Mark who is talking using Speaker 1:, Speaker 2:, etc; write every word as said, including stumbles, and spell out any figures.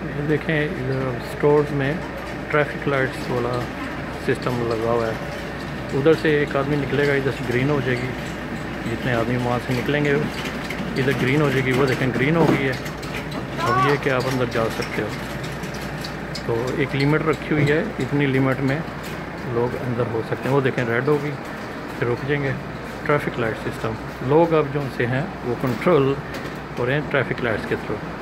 Speaker 1: ये देखें इधर स्टोर्स में ट्रैफिक लाइट्स वाला सिस्टम लगा हुआ है। उधर से एक आदमी निकलेगा, इधर से ग्रीन हो जाएगी, जितने आदमी वहाँ से निकलेंगे इधर ग्रीन हो जाएगी। वो देखें ग्रीन हो गई है। अब ये कि आप अंदर जा सकते हो, तो एक लिमिट रखी हुई है, इतनी लिमिट में लोग अंदर हो सकते हैं। वो देखें रेड होगी, फिर रुक जाएंगे। ट्रैफिक लाइट सिस्टम, लोग अब जो से हैं वो कंट्रोल हो रहे हैं ट्रैफिक लाइट्स के थ्रू।